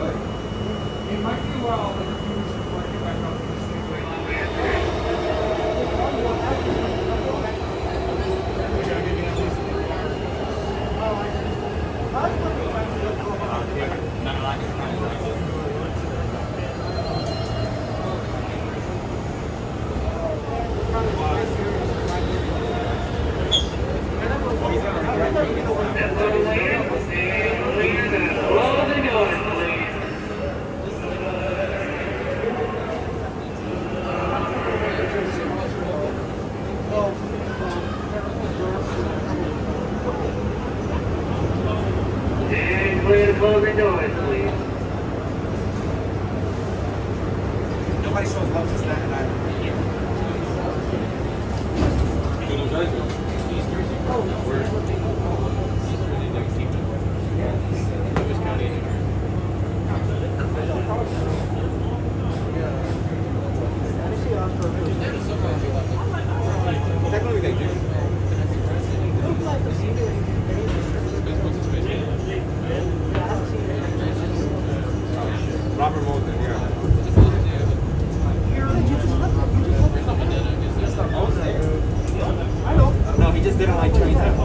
Closing doors, please. Nobody shows love to Staten Island. New Jersey. East Jersey. Oh, where? East Jersey, like Stephen. Lewis County. Technically, they do. Robert Molden, yeah. I know. No, he just didn't like Chinatown.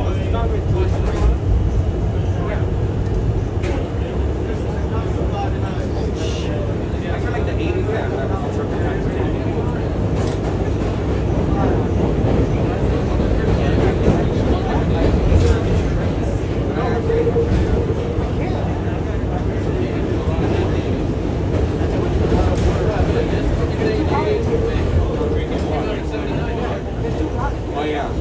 I feel like the 80s have that certain kinds of oh yeah.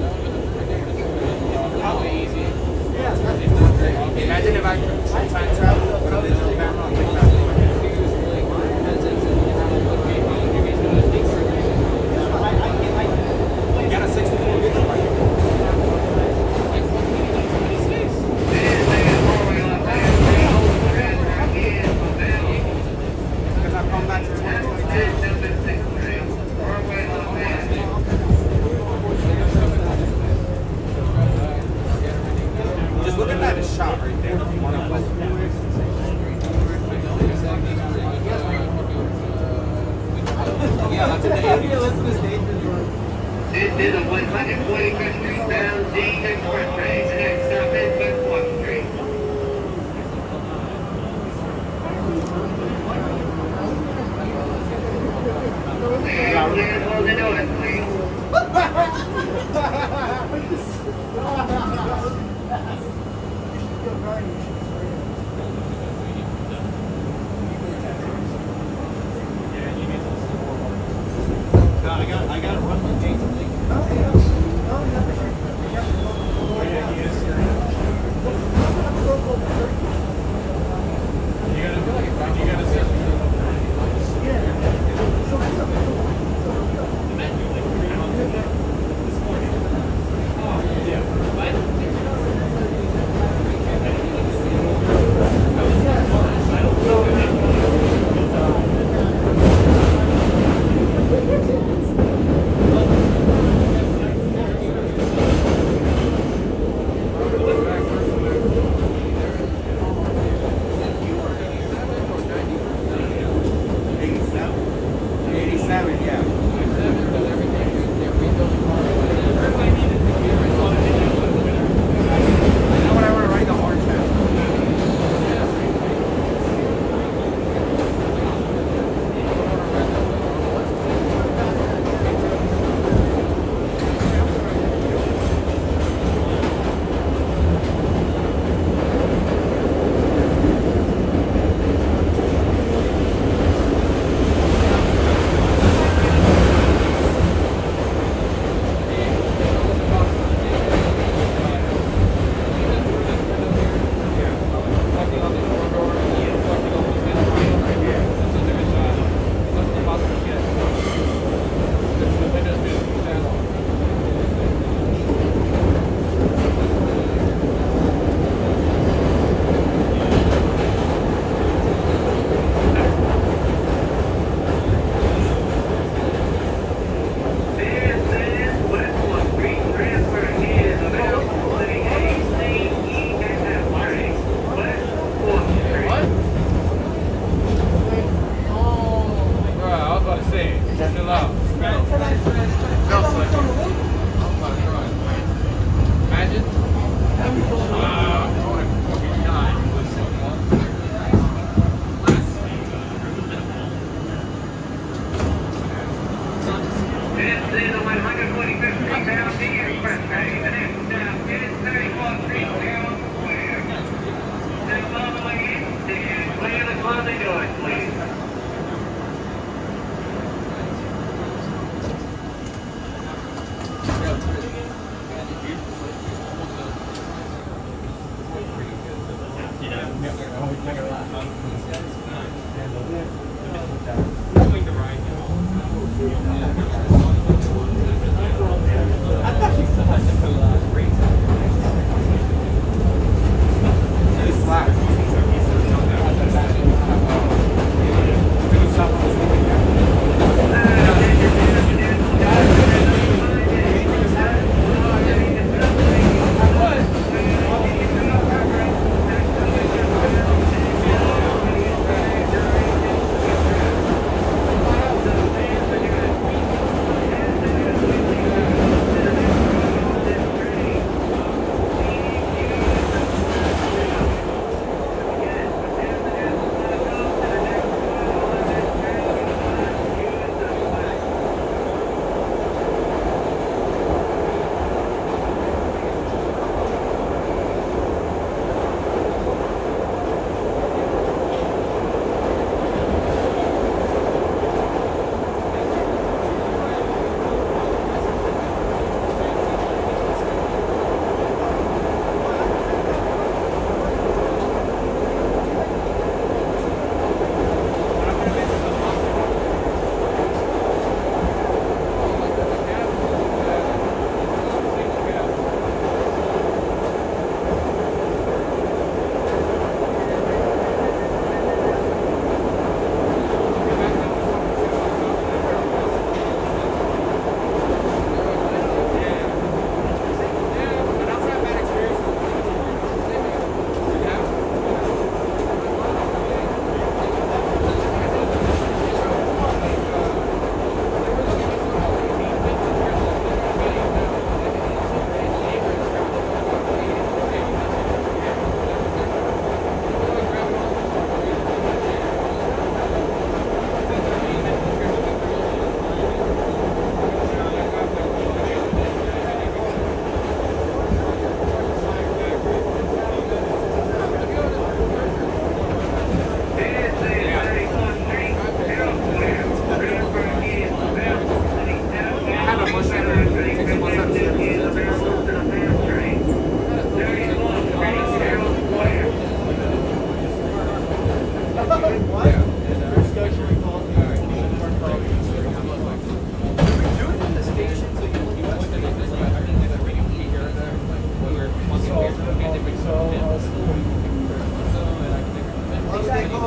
Imagine if I could time travel, put a digital camera and take back. You got a 64 gigabyte. Because I've come back to 2022. Just look at that shot right there. Yeah, that's in the 80s. This is a 145th Street bound D Express train. The next stop is Bedford Street. Please close the doors, please. I got to run my gates.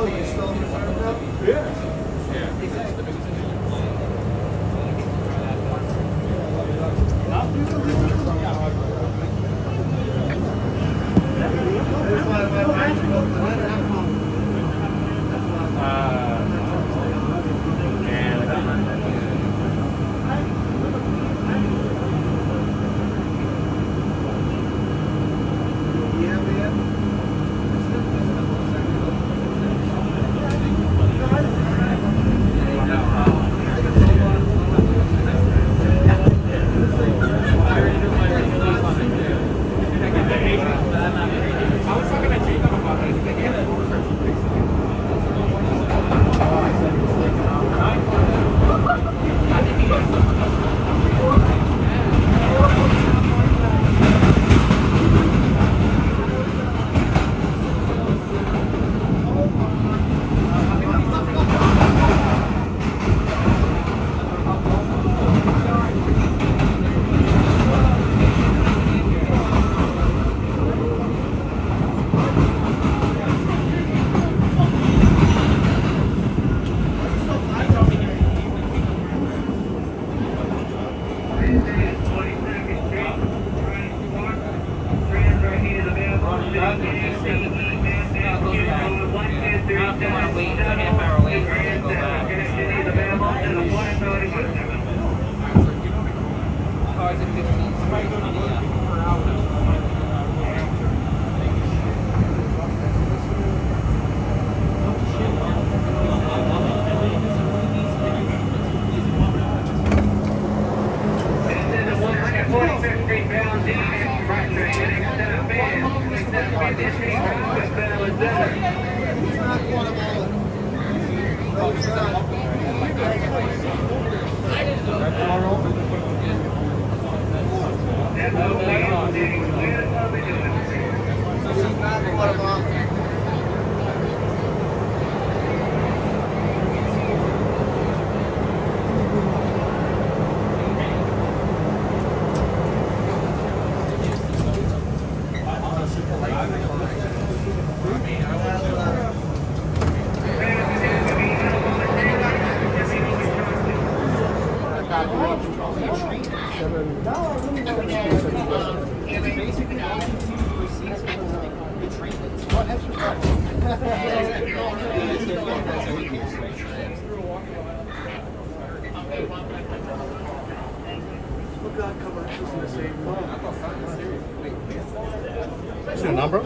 What's your number?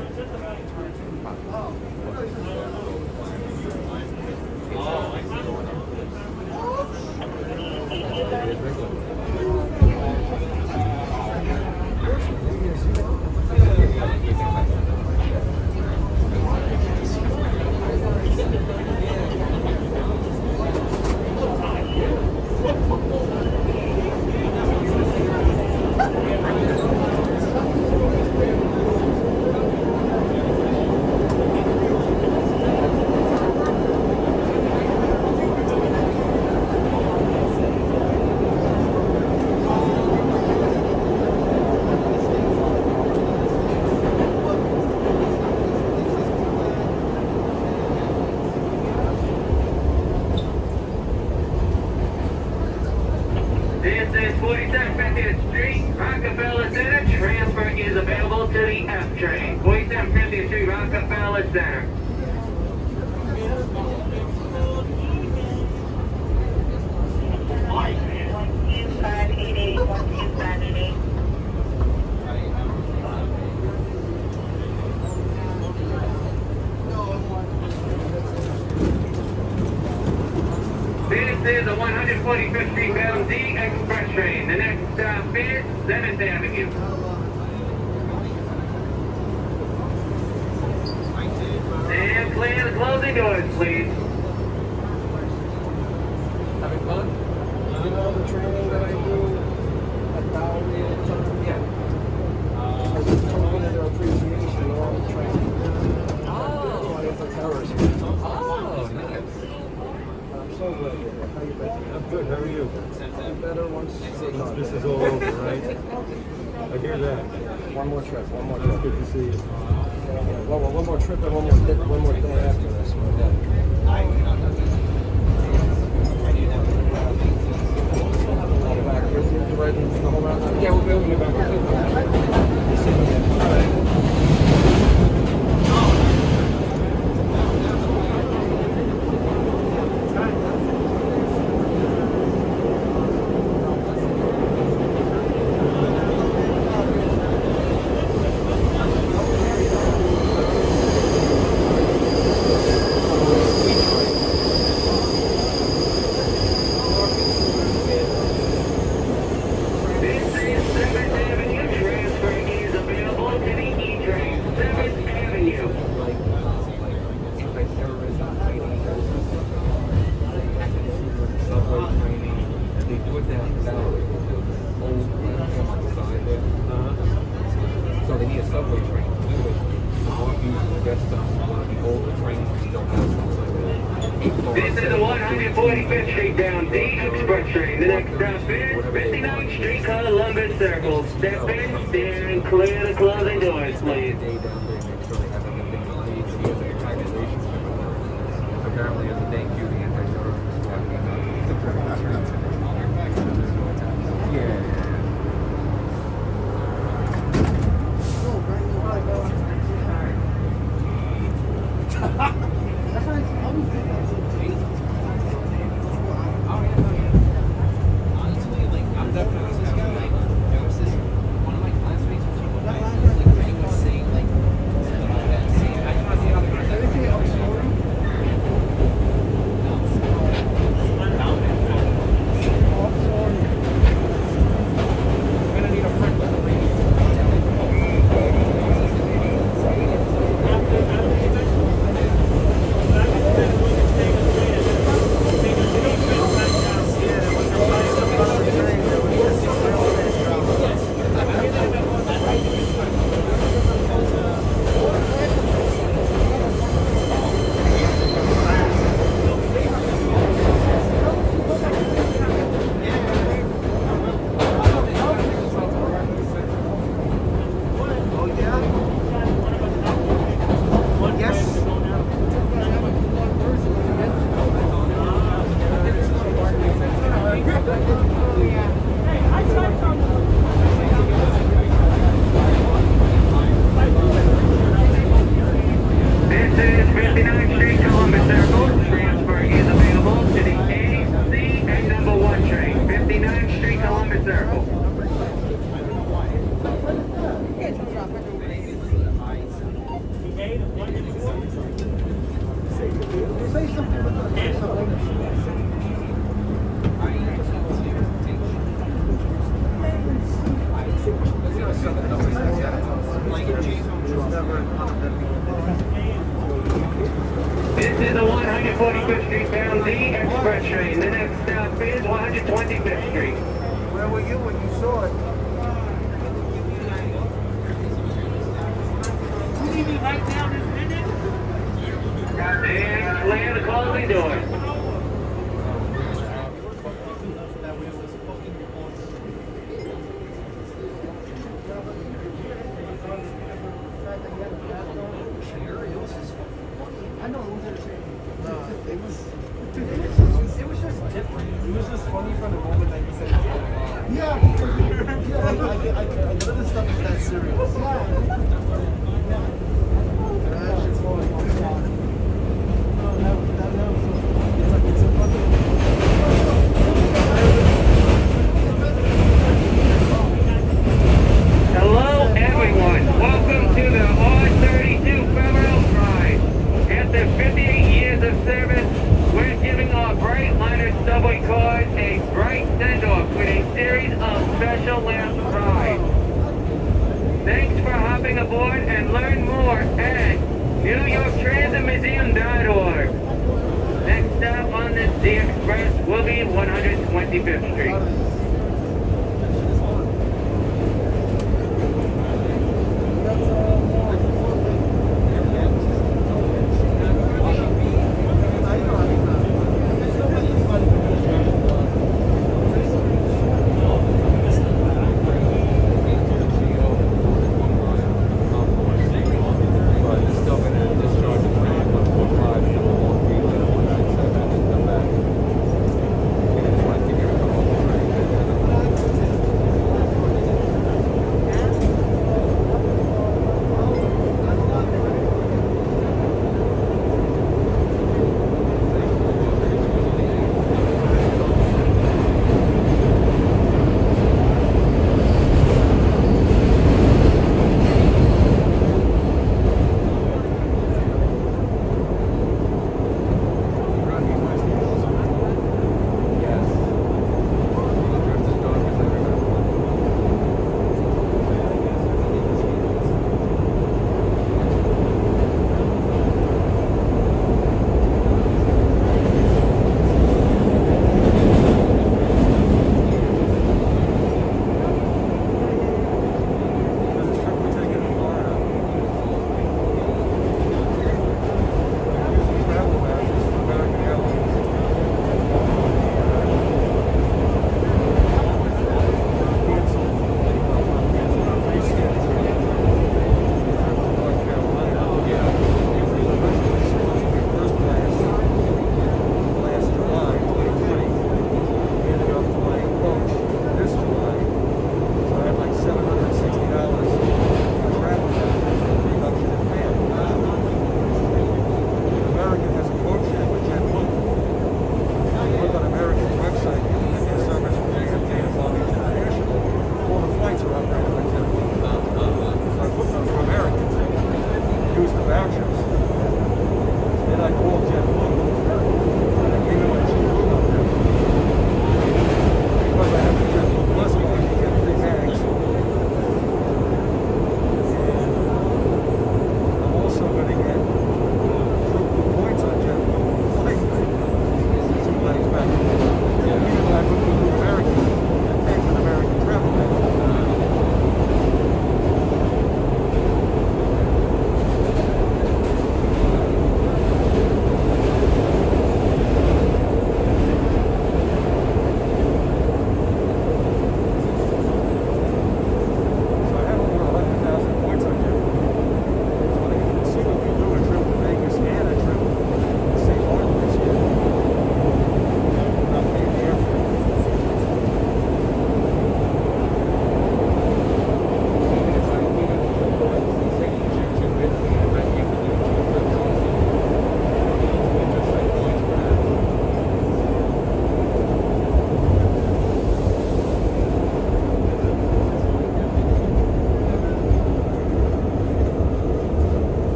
This is 47th 50th Street, Rockefeller Center. Transfer is available to the F train. 47th 50th Street, Rockefeller Center. This is the 145th Street bound D Express train. The next stop is 7th Avenue. And clear the closing doors, please. Having fun? You know the training that I do at Bowery and yeah. I was talking to their appreciation of all the training. Oh, For terrorism. oh, nice. I'm so glad you're here. How you been? I'm good. How are you? I'm better once This is all over, right? I hear that. One more trip. It's good to see you. One more trip and one more day after this. This is the 145th Street bound D Express train. The next stop is 59th Street Columbus Circle. Step in, stand, and clear the closing doors, please. Apparently, as a thank you, the anti-terrorist squad came out. Yeah. Honestly, like, I'm definitely this guy. Like, there was this one of my classmates was like pretty much saying like something like that. Saying, I don't know how they're gonna Anything else for him? We're gonna need a friend with a radio. This is 59th Street Columbus Circle. Transfer is available to the A, C, and number 1 train. 59th Street Columbus Circle. Say something with the This is the 145th Street bound D Express train. The next stop is 125th Street. Where were you when you saw it? And clear the closing doors. I know it was entertaining. It was just different. It was just funny from the moment that you said it. Yeah. I none of this stuff is that serious. Yeah. That shit's going on. It's a fucking. Hello, everyone. Welcome to the R32 Federal Ride. After 58 years of service, we're giving our bright liner subway cars a bright send-off with a series of special last rides. Thanks for hopping aboard and learn more at NewYorkTransitMuseum.org. Next stop on this D Express will be 125th Street.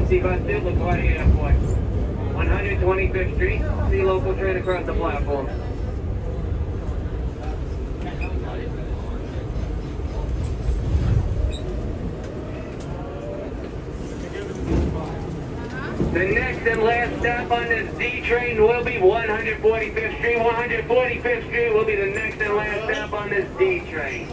MC bus to LaGuardia Airport. 125th Street. See local train across the platform. The next and last stop on this D train will be 145th Street. 145th Street will be the next and last stop on this D train.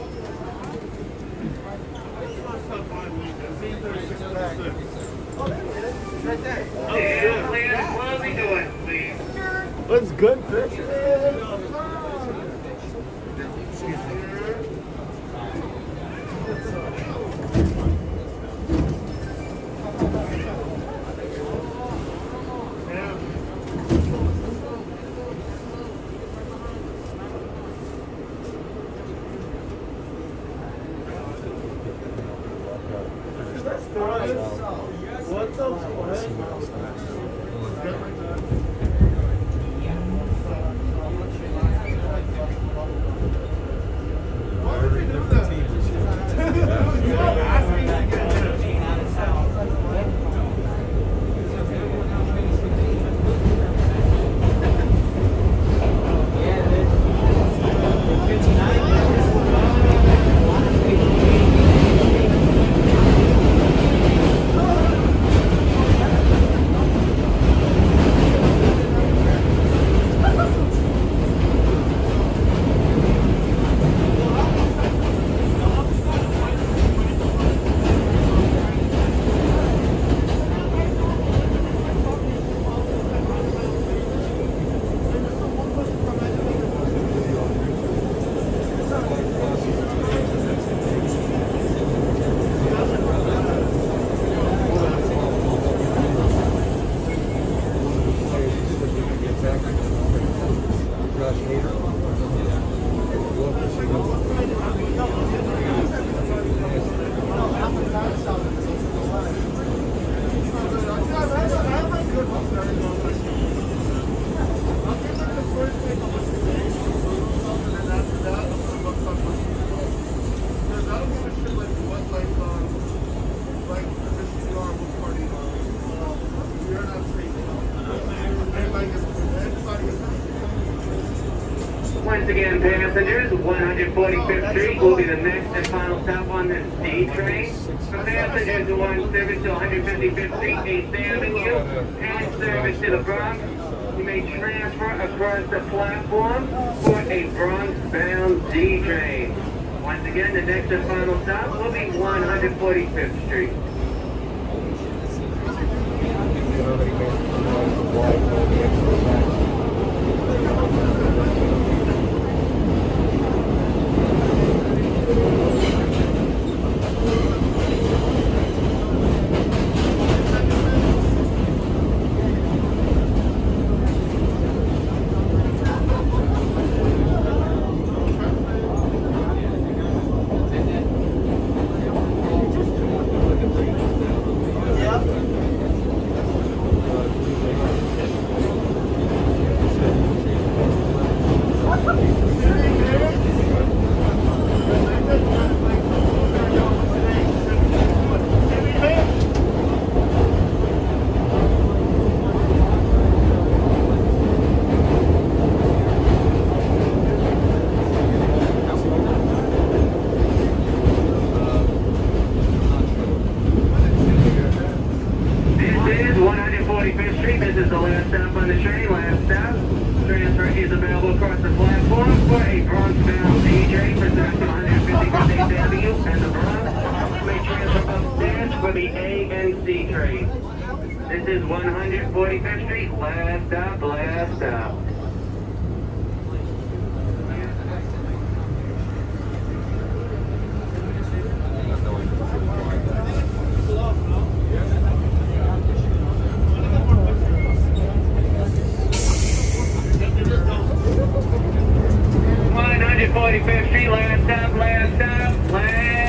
Yeah, please, slowly do it, please. That's good picture. What's up? Once again, passengers, 145th Street will be the next and final stop on this D train. For passengers who want service to 155th Street, 8th Avenue, and service to the Bronx, you may transfer across the platform for a Bronx-bound D train. Once again, the next and final stop will be 145th Street. This is the last stop on the train, last stop. Transfer is available across the platform for a Bronx-bound D train for service to 155th Avenue and the Bronx. You may transfer upstairs for the A and C train. This is 145th Street, last stop, last stop. Street, last stop, last stop, last